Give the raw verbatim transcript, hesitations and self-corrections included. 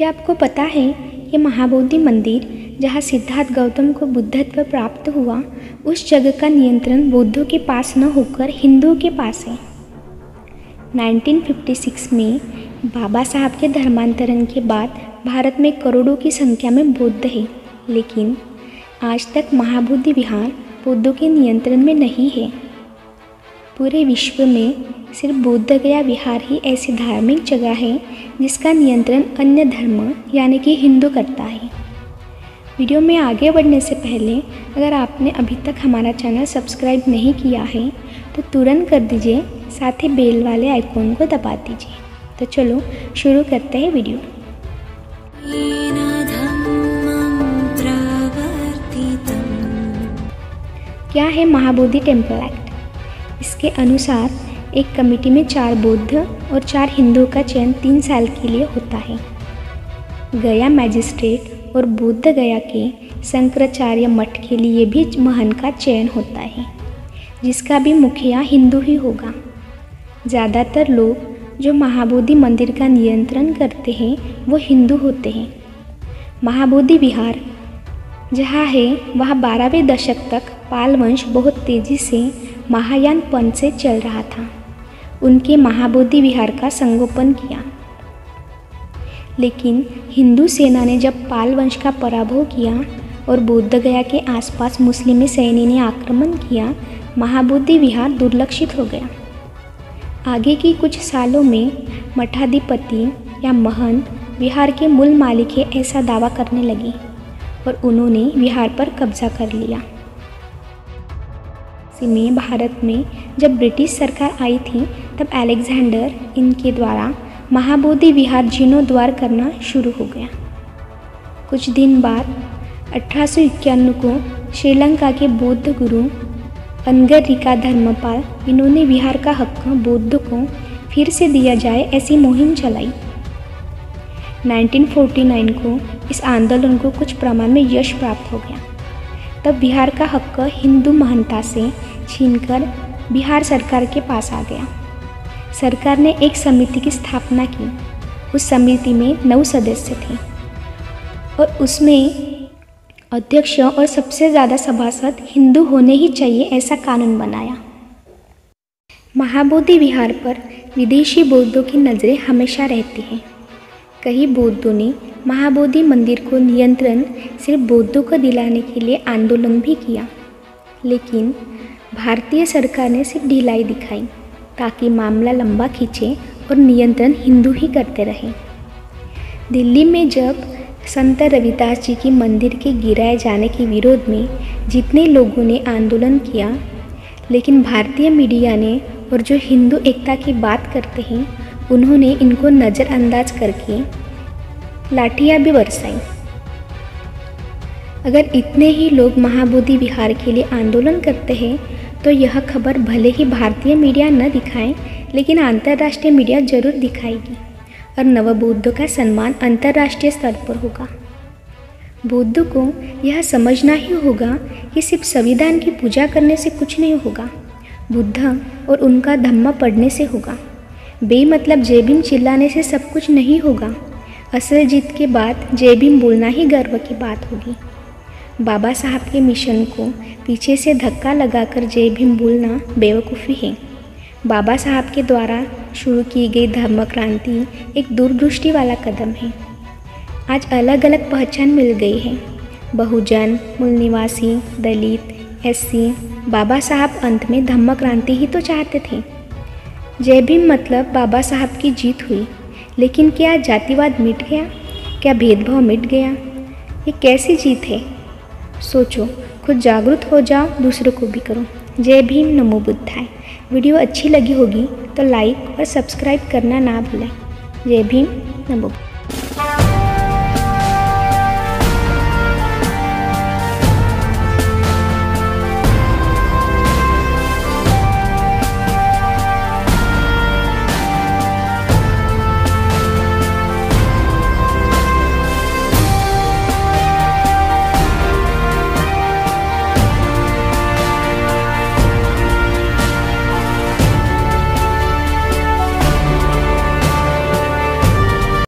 क्या आपको पता है कि महाबोधि मंदिर जहाँ सिद्धार्थ गौतम को बुद्धत्व प्राप्त हुआ, उस जगह का नियंत्रण बौद्धों के पास न होकर हिंदुओं के पास है। उन्नीस सौ छप्पन में बाबा साहब के धर्मांतरण के बाद भारत में करोड़ों की संख्या में बौद्ध है, लेकिन आज तक महाबोधि विहार बौद्धों के नियंत्रण में नहीं है। पूरे विश्व में सिर्फ बोध गया विहार ही ऐसी धार्मिक जगह है जिसका नियंत्रण अन्य धर्म यानी कि हिंदू करता है। वीडियो में आगे बढ़ने से पहले अगर आपने अभी तक हमारा चैनल सब्सक्राइब नहीं किया है तो तुरंत कर दीजिए, साथ ही बेल वाले आइकॉन को दबा दीजिए। तो चलो शुरू करते हैं वीडियो। क्या है महाबोधि टेम्पल एक्ट? इसके अनुसार एक कमेटी में चार बौद्ध और चार हिंदुओं का चयन तीन साल के लिए होता है। गया मैजिस्ट्रेट और बोध गया के शंकराचार्य मठ के लिए भी महंत का चयन होता है, जिसका भी मुखिया हिंदू ही होगा। ज़्यादातर लोग जो महाबोधि मंदिर का नियंत्रण करते हैं वो हिंदू होते हैं। महाबोधि विहार जहाँ है वहाँ बारहवें दशक तक पाल वंश बहुत तेज़ी से महायान पंथ से चल रहा था। उनके महाबोधि विहार का संगोपन किया, लेकिन हिंदू सेना ने जब पाल वंश का पराभव किया और बोध गया के आसपास मुस्लिम सैन्य ने आक्रमण किया, महाबोधि विहार दुर्लक्षित हो गया। आगे की कुछ सालों में मठाधिपति या महंत विहार के मूल मालिक है ऐसा दावा करने लगे और उन्होंने विहार पर कब्जा कर लिया। में भारत में जब ब्रिटिश सरकार आई थी तब अलेक्जेंडर इनके द्वारा महाबोधि विहार जीर्णोद्धार करना शुरू हो गया। कुछ दिन बाद अठारह सौ इक्यानवे को श्रीलंका के बौद्ध गुरु अनगरिका धर्मपाल इन्होंने विहार का हक बौद्ध को फिर से दिया जाए ऐसी मुहिम चलाई। उन्नीस सौ उनचास को इस आंदोलन को कुछ प्रमाण में यश प्राप्त हो गया। तब बिहार का हक हिंदू महंता से छीनकर बिहार सरकार के पास आ गया। सरकार ने एक समिति की स्थापना की। उस समिति में नौ सदस्य थे और उसमें अध्यक्ष और सबसे ज़्यादा सभासद हिंदू होने ही चाहिए ऐसा कानून बनाया। महाबोधि विहार पर विदेशी बौद्धों की नज़रें हमेशा रहती हैं। कई बौद्धों ने महाबोधि मंदिर को नियंत्रण सिर्फ बौद्धों को दिलाने के लिए आंदोलन भी किया, लेकिन भारतीय सरकार ने सिर्फ ढिलाई दिखाई ताकि मामला लंबा खींचे और नियंत्रण हिंदू ही करते रहे। दिल्ली में जब संत रविदास जी की मंदिर के गिराए जाने के विरोध में जितने लोगों ने आंदोलन किया, लेकिन भारतीय मीडिया ने और जो हिंदू एकता की बात करते हैं उन्होंने इनको नज़रअंदाज करके लाठियाँ भी बरसाई। अगर इतने ही लोग महाबोधि विहार के लिए आंदोलन करते हैं तो यह खबर भले ही भारतीय मीडिया न दिखाए, लेकिन अंतर्राष्ट्रीय मीडिया जरूर दिखाएगी और नवबौद्धों का सम्मान अंतर्राष्ट्रीय स्तर पर होगा। बौद्धों को यह समझना ही होगा कि सिर्फ संविधान की पूजा करने से कुछ नहीं होगा, बुद्ध और उनका धम्म पढ़ने से होगा। बेमतलब जय भीम चिल्लाने से सब कुछ नहीं होगा। असल जीत के बाद जय भीम बोलना ही गर्व की बात होगी। बाबा साहब के मिशन को पीछे से धक्का लगाकर जय भीम बोलना बेवकूफ़ी है। बाबा साहब के द्वारा शुरू की गई धर्म क्रांति एक दूरदृष्टि वाला कदम है। आज अलग अलग पहचान मिल गई है। बहुजन, मूल निवासी, दलित, एससी। बाबा साहब अंत में धम्म क्रांति ही तो चाहते थे। जय भीम मतलब बाबा साहब की जीत हुई, लेकिन क्या जातिवाद मिट गया? क्या भेदभाव मिट गया? ये कैसी जीत है? सोचो, खुद जागरूक हो जाओ, दूसरों को भी करो। जय भीम, नमो बुद्धाय। वीडियो अच्छी लगी होगी तो लाइक और सब्सक्राइब करना ना भूलें। जय भीम, नमो बुद्धाय।